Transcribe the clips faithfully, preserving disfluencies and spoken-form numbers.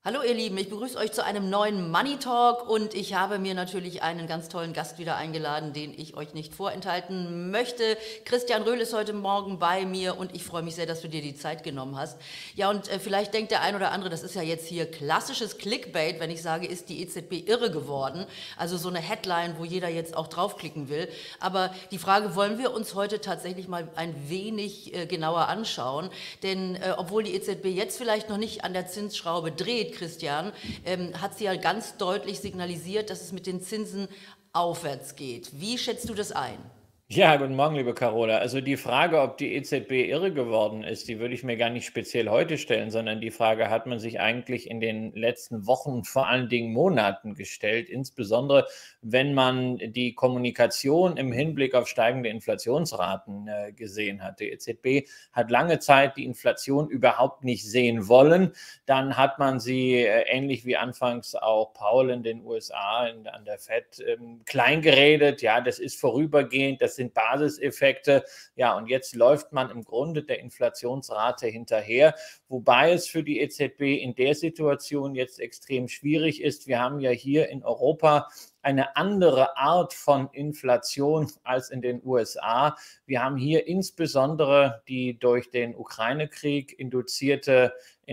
Hallo ihr Lieben, ich begrüße euch zu einem neuen Money Talk und ich habe mir natürlich einen ganz tollen Gast wieder eingeladen, den ich euch nicht vorenthalten möchte. Christian Röhl ist heute Morgen bei mir und ich freue mich sehr, dass du dir die Zeit genommen hast. Ja, und äh, vielleicht denkt der ein oder andere, das ist ja jetzt hier klassisches Clickbait, wenn ich sage, ist die E Z B irre geworden? Also so eine Headline, wo jeder jetzt auch draufklicken will. Aber die Frage wollen wir uns heute tatsächlich mal ein wenig äh, genauer anschauen, denn äh, obwohl die E Z B jetzt vielleicht noch nicht an der Zinsschraube dreht, Christian, ähm, hat sie ja ganz deutlich signalisiert, dass es mit den Zinsen aufwärts geht. Wie schätzt du das ein? Ja, guten Morgen, liebe Carola. Also die Frage, ob die E Z B irre geworden ist, die würde ich mir gar nicht speziell heute stellen, sondern die Frage hat man sich eigentlich in den letzten Wochen und vor allen Dingen Monaten gestellt, insbesondere wenn man die Kommunikation im Hinblick auf steigende Inflationsraten äh, gesehen hat. Die E Z B hat lange Zeit die Inflation überhaupt nicht sehen wollen. Dann hat man sie, äh, ähnlich wie anfangs auch Powell in den U S A in, an der Fed, ähm, kleingeredet. Ja, das ist vorübergehend, das sind Basiseffekte. Ja, und jetzt läuft man im Grunde der Inflationsrate hinterher, wobei es für die E Z B in der Situation jetzt extrem schwierig ist. Wir haben ja hier in Europa eine andere Art von Inflation als in den U S A. Wir haben hier insbesondere die durch den Ukraine-Krieg induzierte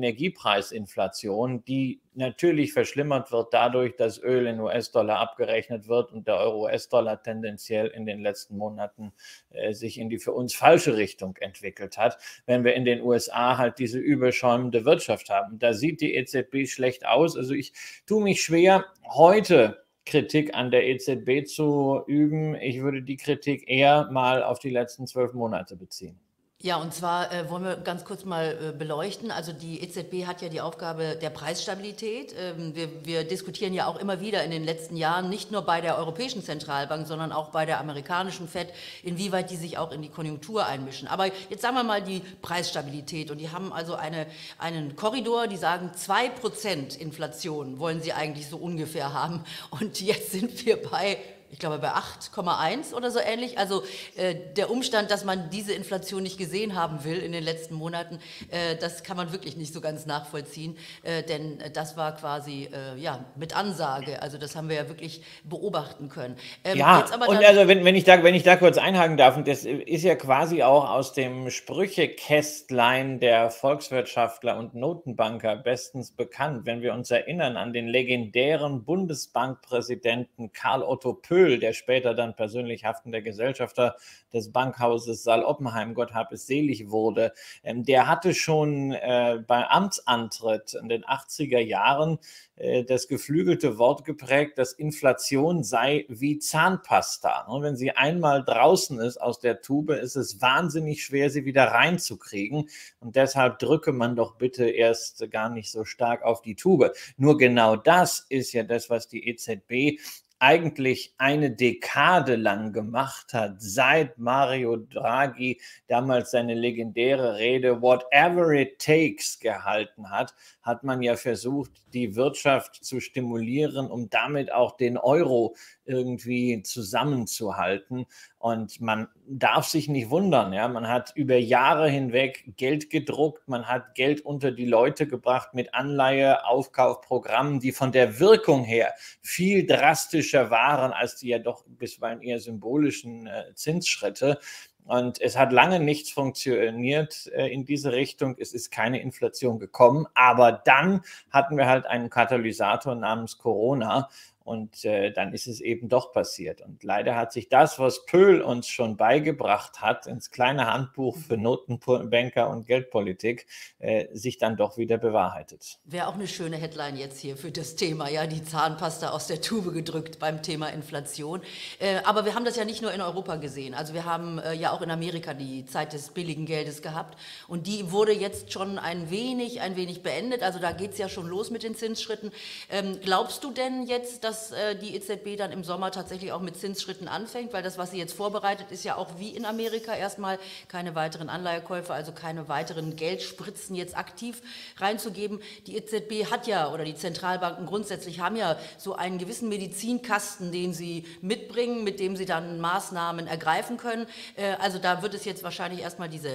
Energiepreisinflation, die natürlich verschlimmert wird dadurch, dass Öl in U S-Dollar abgerechnet wird und der Euro-U S-Dollar tendenziell in den letzten Monaten äh, sich in die für uns falsche Richtung entwickelt hat, wenn wir in den U S A halt diese überschäumende Wirtschaft haben. Da sieht die E Z B schlecht aus. Also ich tue mich schwer, heute Kritik an der E Z B zu üben. Ich würde die Kritik eher mal auf die letzten zwölf Monate beziehen. Ja, und zwar äh, wollen wir ganz kurz mal äh, beleuchten. Also die E Z B hat ja die Aufgabe der Preisstabilität. Ähm, wir, wir diskutieren ja auch immer wieder in den letzten Jahren, nicht nur bei der Europäischen Zentralbank, sondern auch bei der amerikanischen Fed, inwieweit die sich auch in die Konjunktur einmischen. Aber jetzt sagen wir mal die Preisstabilität. Und die haben also eine, einen Korridor, die sagen, zwei Prozent Inflation wollen sie eigentlich so ungefähr haben. Und jetzt sind wir bei ich glaube bei acht Komma eins oder so ähnlich. Also äh, der Umstand, dass man diese Inflation nicht gesehen haben will in den letzten Monaten, äh, das kann man wirklich nicht so ganz nachvollziehen, äh, denn das war quasi äh, ja, mit Ansage. Also das haben wir ja wirklich beobachten können. Ähm, ja, und also wenn, wenn, ich da, wenn ich da kurz einhaken darf, und das ist ja quasi auch aus dem Sprüchekästlein der Volkswirtschaftler und Notenbanker bestens bekannt, wenn wir uns erinnern an den legendären Bundesbankpräsidenten Karl Otto Pöhl, der später dann persönlich haftender Gesellschafter des Bankhauses Saal-Oppenheim, Gott hab es selig, wurde. Ähm, der hatte schon äh, bei Amtsantritt in den achtziger Jahren äh, das geflügelte Wort geprägt, dass Inflation sei wie Zahnpasta. Und wenn sie einmal draußen ist aus der Tube, ist es wahnsinnig schwer, sie wieder reinzukriegen. Und deshalb drücke man doch bitte erst gar nicht so stark auf die Tube. Nur genau das ist ja das, was die E Z B eigentlich eine Dekade lang gemacht hat, seit Mario Draghi damals seine legendäre Rede Whatever it takes gehalten hat, hat man ja versucht, die Wirtschaft zu stimulieren, um damit auch den Euro irgendwie zusammenzuhalten. Und man darf sich nicht wundern, ja, man hat über Jahre hinweg Geld gedruckt, man hat Geld unter die Leute gebracht mit Anleihe, Aufkaufprogrammen, die von der Wirkung her viel drastischer waren als die ja doch bisweilen eher symbolischen äh, Zinsschritte. Und es hat lange nichts funktioniert äh, in diese Richtung. Es ist keine Inflation gekommen. Aber dann hatten wir halt einen Katalysator namens Corona. Und äh, dann ist es eben doch passiert. Und leider hat sich das, was Pöhl uns schon beigebracht hat, ins kleine Handbuch für Notenbanker und Geldpolitik, äh, sich dann doch wieder bewahrheitet. Wäre auch eine schöne Headline jetzt hier für das Thema, ja, die Zahnpasta aus der Tube gedrückt beim Thema Inflation. Äh, aber wir haben das ja nicht nur in Europa gesehen. Also wir haben äh, ja auch in Amerika die Zeit des billigen Geldes gehabt. Und die wurde jetzt schon ein wenig, ein wenig beendet. Also da geht es ja schon los mit den Zinsschritten. Ähm, glaubst du denn jetzt, dass dass äh, die E Z B dann im Sommer tatsächlich auch mit Zinsschritten anfängt, weil das, was sie jetzt vorbereitet, ist ja auch wie in Amerika erstmal keine weiteren Anleihekäufe, also keine weiteren Geldspritzen jetzt aktiv reinzugeben. Die E Z B hat ja, oder die Zentralbanken grundsätzlich haben ja so einen gewissen Medizinkasten, den sie mitbringen, mit dem sie dann Maßnahmen ergreifen können. Äh, also da wird es jetzt wahrscheinlich erstmal diese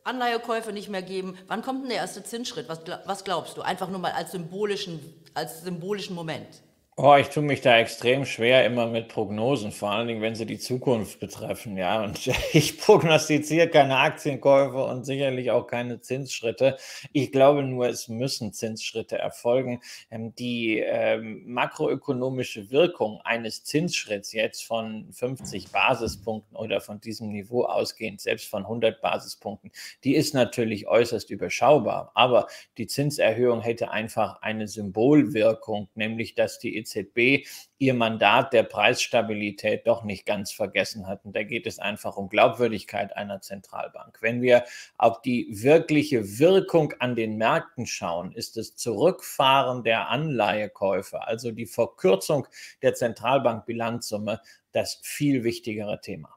Anleihekäufe nicht mehr geben. Wann kommt denn der erste Zinsschritt? Was, was glaubst du? Einfach nur mal als symbolischen, als symbolischen Moment. Oh, ich tue mich da extrem schwer immer mit Prognosen, vor allen Dingen, wenn sie die Zukunft betreffen, ja. Und ich prognostiziere keine Aktienkäufe und sicherlich auch keine Zinsschritte. Ich glaube nur, es müssen Zinsschritte erfolgen. Ähm, die ähm, makroökonomische Wirkung eines Zinsschritts jetzt von fünfzig Basispunkten oder von diesem Niveau ausgehend, selbst von hundert Basispunkten, die ist natürlich äußerst überschaubar. Aber die Zinserhöhung hätte einfach eine Symbolwirkung, nämlich dass die E Z B ihr Mandat der Preisstabilität doch nicht ganz vergessen hat. Und da geht es einfach um Glaubwürdigkeit einer Zentralbank. Wenn wir auf die wirkliche Wirkung an den Märkten schauen, ist das Zurückfahren der Anleihekäufe, also die Verkürzung der Zentralbankbilanzsumme, das viel wichtigere Thema.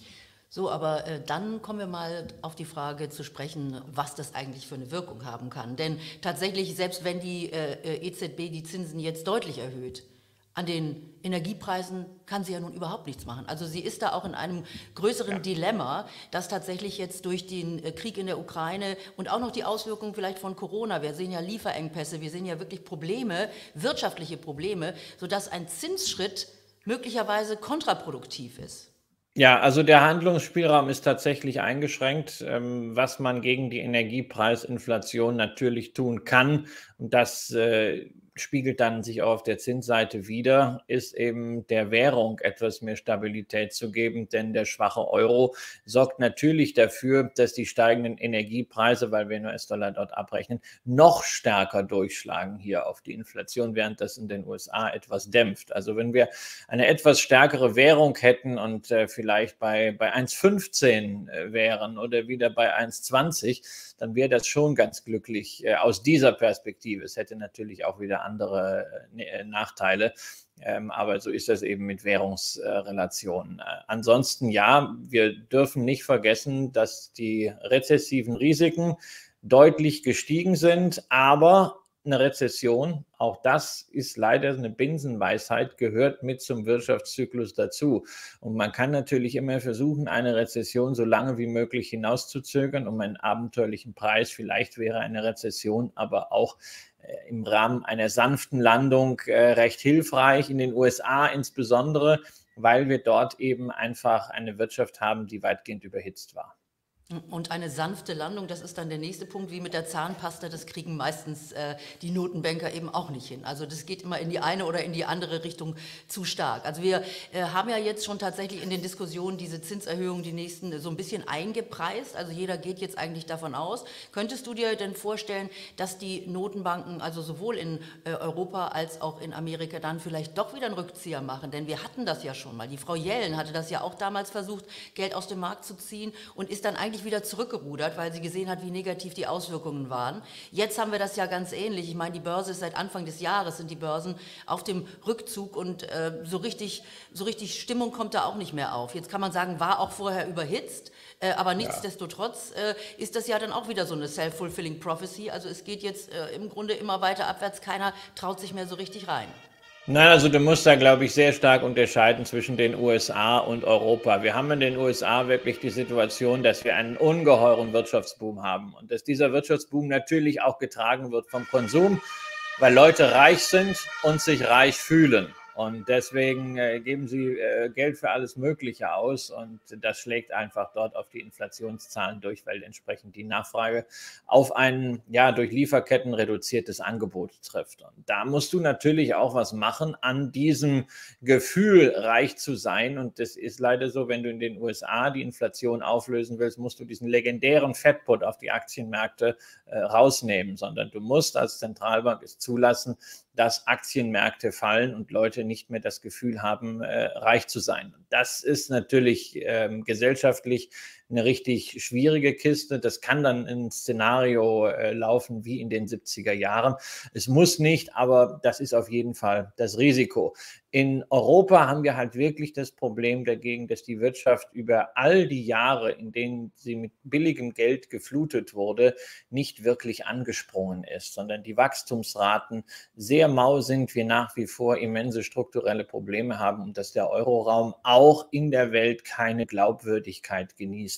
So, aber äh, dann kommen wir mal auf die Frage zu sprechen, was das eigentlich für eine Wirkung haben kann. Denn tatsächlich, selbst wenn die äh, E Z B die Zinsen jetzt deutlich erhöht, an den Energiepreisen kann sie ja nun überhaupt nichts machen. Also sie ist da auch in einem größeren ja. Dilemma, dass tatsächlich jetzt durch den Krieg in der Ukraine und auch noch die Auswirkungen vielleicht von Corona, wir sehen ja Lieferengpässe, wir sehen ja wirklich Probleme, wirtschaftliche Probleme, sodass ein Zinsschritt möglicherweise kontraproduktiv ist. Ja, also der Handlungsspielraum ist tatsächlich eingeschränkt, ähm, was man gegen die Energiepreisinflation natürlich tun kann. Und das äh, spiegelt dann sich auch auf der Zinsseite wider, ist eben der Währung etwas mehr Stabilität zu geben, denn der schwache Euro sorgt natürlich dafür, dass die steigenden Energiepreise, weil wir in U S-Dollar dort abrechnen, noch stärker durchschlagen hier auf die Inflation, während das in den U S A etwas dämpft. Also wenn wir eine etwas stärkere Währung hätten und äh, vielleicht bei, bei eins Komma fünfzehn äh, wären oder wieder bei eins Komma zwanzig, dann wäre das schon ganz glücklich äh, aus dieser Perspektive. Es hätte natürlich auch wieder andere äh, Nachteile, ähm, aber so ist das eben mit Währungsrelationen. Äh, ansonsten ja, wir dürfen nicht vergessen, dass die rezessiven Risiken deutlich gestiegen sind, aber eine Rezession, auch das ist leider eine Binsenweisheit, gehört mit zum Wirtschaftszyklus dazu. Und man kann natürlich immer versuchen, eine Rezession so lange wie möglich hinauszuzögern, um einen abenteuerlichen Preis. Vielleicht wäre eine Rezession aber auch äh, im Rahmen einer sanften Landung äh, recht hilfreich, in den U S A insbesondere, weil wir dort eben einfach eine Wirtschaft haben, die weitgehend überhitzt war. Und eine sanfte Landung, das ist dann der nächste Punkt, wie mit der Zahnpasta, das kriegen meistens äh, die Notenbanker eben auch nicht hin. Also das geht immer in die eine oder in die andere Richtung zu stark. Also wir äh, haben ja jetzt schon tatsächlich in den Diskussionen diese Zinserhöhungen, die nächsten, so ein bisschen eingepreist. Also jeder geht jetzt eigentlich davon aus. Könntest du dir denn vorstellen, dass die Notenbanken, also sowohl in äh, Europa als auch in Amerika, dann vielleicht doch wieder einen Rückzieher machen? Denn wir hatten das ja schon mal. Die Frau Yellen hatte das ja auch damals versucht, Geld aus dem Markt zu ziehen und ist dann eigentlich wieder zurückgerudert, weil sie gesehen hat, wie negativ die Auswirkungen waren. Jetzt haben wir das ja ganz ähnlich. Ich meine, die Börse ist seit Anfang des Jahres, sind die Börsen auf dem Rückzug und äh, so richtig, so richtig Stimmung kommt da auch nicht mehr auf. Jetzt kann man sagen, war auch vorher überhitzt, äh, aber nichtsdestotrotz äh, ist das ja dann auch wieder so eine self-fulfilling prophecy. Also es geht jetzt äh, im Grunde immer weiter abwärts. Keiner traut sich mehr so richtig rein. Nein, also du musst da, glaube ich, sehr stark unterscheiden zwischen den U S A und Europa. Wir haben in den U S A wirklich die Situation, dass wir einen ungeheuren Wirtschaftsboom haben und dass dieser Wirtschaftsboom natürlich auch getragen wird vom Konsum, weil Leute reich sind und sich reich fühlen. Und deswegen äh, geben sie äh, Geld für alles Mögliche aus und das schlägt einfach dort auf die Inflationszahlen durch, weil entsprechend die Nachfrage auf ein ja durch Lieferketten reduziertes Angebot trifft. Und da musst du natürlich auch was machen an diesem Gefühl, reich zu sein. Und das ist leider so, wenn du in den U S A die Inflation auflösen willst, musst du diesen legendären Fettput auf die Aktienmärkte äh, rausnehmen, sondern du musst als Zentralbank es zulassen, dass Aktienmärkte fallen und Leute nicht mehr das Gefühl haben, äh, reich zu sein. Das ist natürlich ähm, gesellschaftlich eine richtig schwierige Kiste. Das kann dann in ein Szenario äh, laufen wie in den siebziger Jahren. Es muss nicht, aber das ist auf jeden Fall das Risiko. In Europa haben wir halt wirklich das Problem dagegen, dass die Wirtschaft über all die Jahre, in denen sie mit billigem Geld geflutet wurde, nicht wirklich angesprungen ist, sondern die Wachstumsraten sehr mau sind, wir nach wie vor immense strukturelle Probleme haben und dass der Euroraum auch in der Welt keine Glaubwürdigkeit genießt.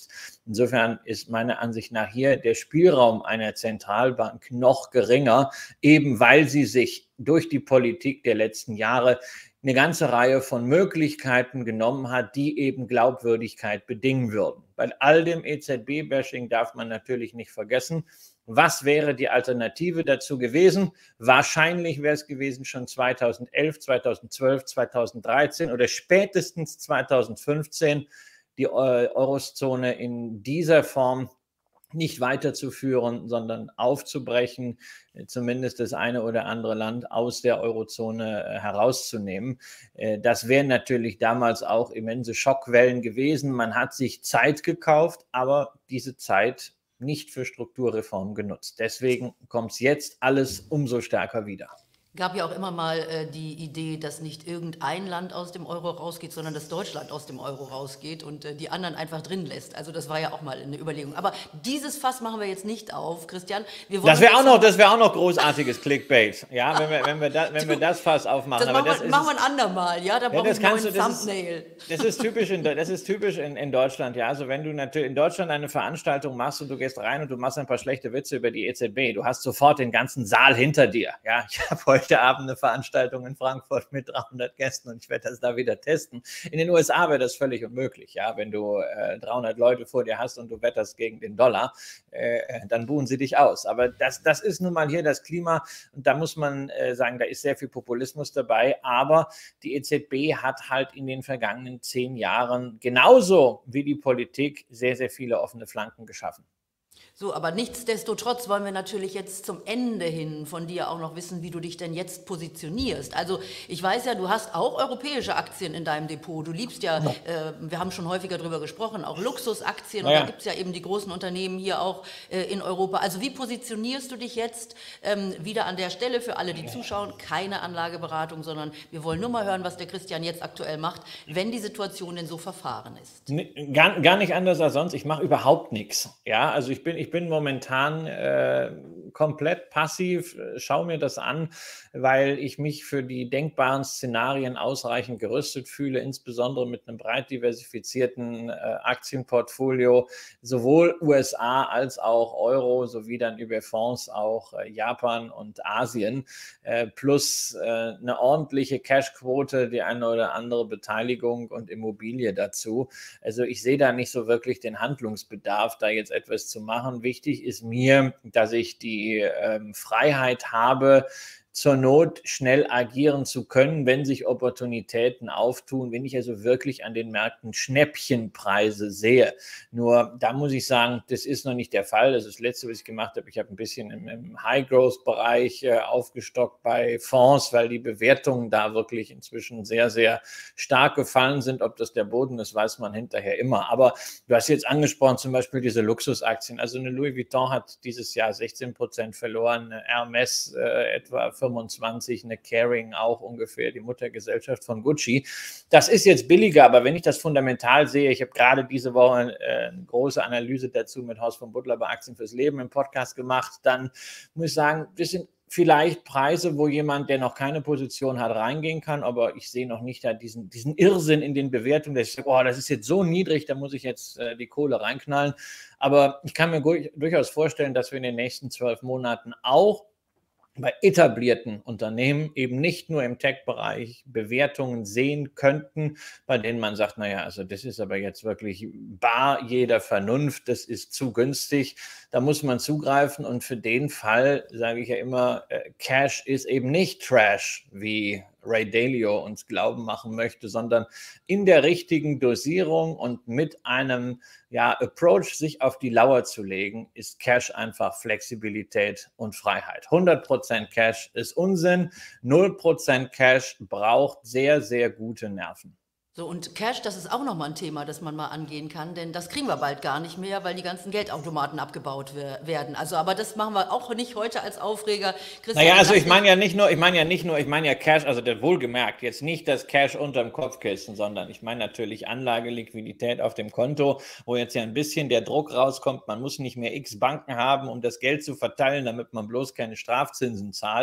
ist. Insofern ist meiner Ansicht nach hier der Spielraum einer Zentralbank noch geringer, eben weil sie sich durch die Politik der letzten Jahre eine ganze Reihe von Möglichkeiten genommen hat, die eben Glaubwürdigkeit bedingen würden. Bei all dem E Z B-Bashing darf man natürlich nicht vergessen, was wäre die Alternative dazu gewesen? Wahrscheinlich wäre es gewesen schon zweitausendelf, zweitausendzwölf, zweitausenddreizehn oder spätestens zweitausendfünfzehn die Eurozone in dieser Form nicht weiterzuführen, sondern aufzubrechen, zumindest das eine oder andere Land aus der Eurozone herauszunehmen. Das wären natürlich damals auch immense Schockwellen gewesen. Man hat sich Zeit gekauft, aber diese Zeit nicht für Strukturreformen genutzt. Deswegen kommt es jetzt alles umso stärker wieder. Gab ja auch immer mal äh, die Idee, dass nicht irgendein Land aus dem Euro rausgeht, sondern dass Deutschland aus dem Euro rausgeht und äh, die anderen einfach drin lässt. Also das war ja auch mal eine Überlegung. Aber dieses Fass machen wir jetzt nicht auf, Christian. Wir wollen das wäre auch noch, das wäre auch noch großartiges Clickbait. Ja, wenn wir, wenn wir, da, wenn wir das Fass aufmachen. Das machen, Aber das wir, machen wir ein andermal. Ja, da brauchen ja, wir einen neuen du, das Thumbnail. Ist, das ist typisch, in, das ist typisch in, in Deutschland. Ja, also wenn du natürlich in Deutschland eine Veranstaltung machst und du gehst rein und du machst ein paar schlechte Witze über die E Z B, du hast sofort den ganzen Saal hinter dir. Ja, ich habe heute Abend eine Veranstaltung Veranstaltung in Frankfurt mit dreihundert Gästen und ich werde das da wieder testen. In den U S A wäre das völlig unmöglich, ja, wenn du äh, dreihundert Leute vor dir hast und du wetterst gegen den Dollar, äh, dann buhen sie dich aus. Aber das, das ist nun mal hier das Klima und da muss man äh, sagen, da ist sehr viel Populismus dabei, aber die E Z B hat halt in den vergangenen zehn Jahren genauso wie die Politik sehr, sehr viele offene Flanken geschaffen. So, aber nichtsdestotrotz wollen wir natürlich jetzt zum Ende hin von dir auch noch wissen, wie du dich denn jetzt positionierst. Also ich weiß ja, du hast auch europäische Aktien in deinem Depot. Du liebst ja, ja. Äh, wir haben schon häufiger darüber gesprochen, auch Luxusaktien. Naja. Und da gibt es ja eben die großen Unternehmen hier auch äh, in Europa. Also wie positionierst du dich jetzt ähm, wieder an der Stelle für alle, die zuschauen? Keine Anlageberatung, sondern wir wollen nur mal hören, was der Christian jetzt aktuell macht, wenn die Situation denn so verfahren ist. Gar, gar nicht anders als sonst. Ich mache überhaupt nichts. Ja, also ich bin Ich bin momentan äh, komplett passiv, schaue mir das an, weil ich mich für die denkbaren Szenarien ausreichend gerüstet fühle, insbesondere mit einem breit diversifizierten äh, Aktienportfolio, sowohl U S A als auch Euro, sowie dann über Fonds auch äh, Japan und Asien, äh, plus äh, eine ordentliche Cashquote, die eine oder andere Beteiligung und Immobilie dazu. Also ich sehe da nicht so wirklich den Handlungsbedarf, da jetzt etwas zu machen. Wichtig ist mir, dass ich die ähm, Freiheit habe, zur Not schnell agieren zu können, wenn sich Opportunitäten auftun, wenn ich also wirklich an den Märkten Schnäppchenpreise sehe. Nur da muss ich sagen, das ist noch nicht der Fall. Das ist das Letzte, was ich gemacht habe. Ich habe ein bisschen im, im High-Growth-Bereich äh, aufgestockt bei Fonds, weil die Bewertungen da wirklich inzwischen sehr, sehr stark gefallen sind. Ob das der Boden ist, weiß man hinterher immer. Aber du hast jetzt angesprochen, zum Beispiel diese Luxusaktien. Also eine Louis Vuitton hat dieses Jahr sechzehn Prozent verloren, eine Hermes äh, etwa fünfundzwanzig, eine Kering auch ungefähr, die Muttergesellschaft von Gucci. Das ist jetzt billiger, aber wenn ich das fundamental sehe, ich habe gerade diese Woche äh, eine große Analyse dazu mit Haus von Butler bei Aktien fürs Leben im Podcast gemacht, dann muss ich sagen, das sind vielleicht Preise, wo jemand, der noch keine Position hat, reingehen kann, aber ich sehe noch nicht da diesen, diesen Irrsinn in den Bewertungen, dass ich sage, oh, das ist jetzt so niedrig, da muss ich jetzt äh, die Kohle reinknallen. Aber ich kann mir durchaus vorstellen, dass wir in den nächsten zwölf Monaten auch bei etablierten Unternehmen eben nicht nur im Tech-Bereich Bewertungen sehen könnten, bei denen man sagt, naja, also das ist aber jetzt wirklich bar jeder Vernunft, das ist zu günstig, da muss man zugreifen und für den Fall sage ich ja immer, Cash ist eben nicht Trash, wie Ray Dalio uns glauben machen möchte, sondern in der richtigen Dosierung und mit einem ja, Approach, sich auf die Lauer zu legen, ist Cash einfach Flexibilität und Freiheit. hundert Prozent Cash ist Unsinn, null Prozent Cash braucht sehr, sehr gute Nerven. So, und Cash, das ist auch nochmal ein Thema, das man mal angehen kann, denn das kriegen wir bald gar nicht mehr, weil die ganzen Geldautomaten abgebaut werden. Also, aber das machen wir auch nicht heute als Aufreger. Christian, naja, also ich meine ja nicht nur, ich meine ja nicht nur, ich meine ja Cash, also der wohlgemerkt, jetzt nicht das Cash unterm Kopfkissen, sondern ich meine natürlich Anlageliquidität auf dem Konto, wo jetzt ja ein bisschen der Druck rauskommt, man muss nicht mehr x Banken haben, um das Geld zu verteilen, damit man bloß keine Strafzinsen zahlt.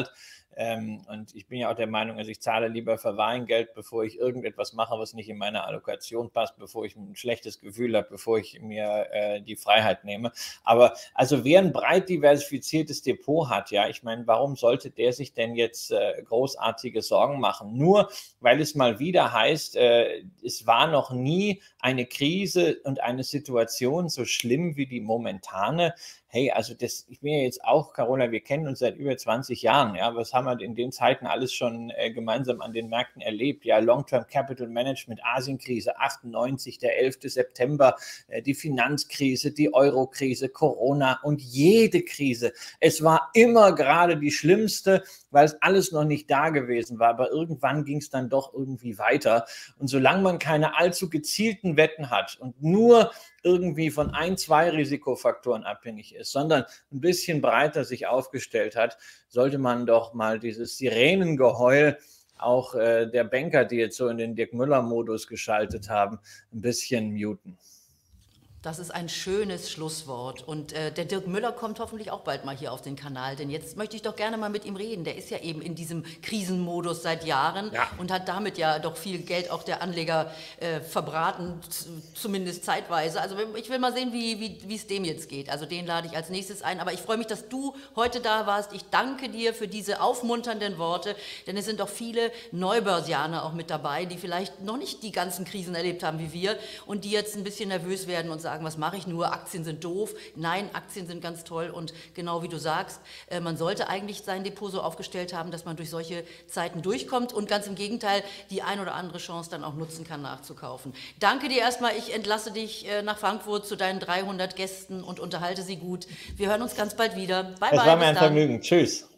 Ähm, und ich bin ja auch der Meinung, also ich zahle lieber Verwahrentgelt, bevor ich irgendetwas mache, was nicht in meine Allokation passt, bevor ich ein schlechtes Gefühl habe, bevor ich mir äh, die Freiheit nehme. Aber also wer ein breit diversifiziertes Depot hat, ja, ich meine, warum sollte der sich denn jetzt äh, großartige Sorgen machen? Nur weil es mal wieder heißt, äh, es war noch nie eine Krise und eine Situation so schlimm wie die momentane. Hey, also das, ich bin ja jetzt auch, Carola, wir kennen uns seit über zwanzig Jahren, ja, was haben wir in den Zeiten alles schon äh, gemeinsam an den Märkten erlebt? Ja, Long-Term Capital Management, Asienkrise, achtundneunzig, der elfte September, äh, die Finanzkrise, die Euro-Krise, Corona und jede Krise. Es war immer gerade die schlimmste, weil es alles noch nicht da gewesen war, aber irgendwann ging es dann doch irgendwie weiter. Und solange man keine allzu gezielten Wetten hat und nur irgendwie von ein, zwei Risikofaktoren abhängig ist, sondern ein bisschen breiter sich aufgestellt hat, sollte man doch mal dieses Sirenengeheul auch äh, der Banker, die jetzt so in den Dirk-Müller-Modus geschaltet haben, ein bisschen muten. Das ist ein schönes Schlusswort. Und äh, der Dirk Müller kommt hoffentlich auch bald mal hier auf den Kanal, denn jetzt möchte ich doch gerne mal mit ihm reden. Der ist ja eben in diesem Krisenmodus seit Jahren, ja, und hat damit ja doch viel Geld auch der Anleger äh, verbraten, zumindest zeitweise. Also ich will mal sehen, wie, wie, wie es dem jetzt geht. Also den lade ich als nächstes ein. Aber ich freue mich, dass du heute da warst. Ich danke dir für diese aufmunternden Worte, denn es sind doch viele Neubörsianer auch mit dabei, die vielleicht noch nicht die ganzen Krisen erlebt haben wie wir und die jetzt ein bisschen nervös werden und sagen, sagen, was mache ich nur, Aktien sind doof. Nein, Aktien sind ganz toll und genau wie du sagst, äh, man sollte eigentlich sein Depot so aufgestellt haben, dass man durch solche Zeiten durchkommt und ganz im Gegenteil die ein oder andere Chance dann auch nutzen kann, nachzukaufen. Danke dir erstmal, ich entlasse dich äh, nach Frankfurt zu deinen dreihundert Gästen und unterhalte sie gut. Wir hören uns ganz bald wieder. Bye, bye. Es war mir ein Vergnügen. Tschüss.